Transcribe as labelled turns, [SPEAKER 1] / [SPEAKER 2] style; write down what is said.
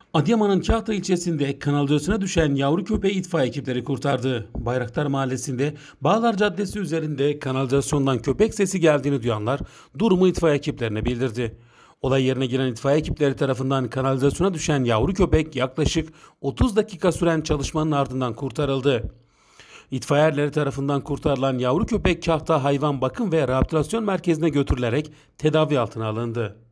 [SPEAKER 1] Adıyaman'ın Kahta ilçesinde kanalizasyona düşen yavru köpeği itfaiye ekipleri kurtardı. Bayraktar Mahallesi'nde Bağlar Caddesi üzerinde kanalizasyondan köpek sesi geldiğini duyanlar durumu itfaiye ekiplerine bildirdi. Olay yerine giren itfaiye ekipleri tarafından kanalizasyona düşen yavru köpek yaklaşık 30 dakika süren çalışmanın ardından kurtarıldı. İtfaiye erleri tarafından kurtarılan yavru köpek Kahta Hayvan Bakım ve Rehabilitasyon Merkezi'ne götürülerek tedavi altına alındı.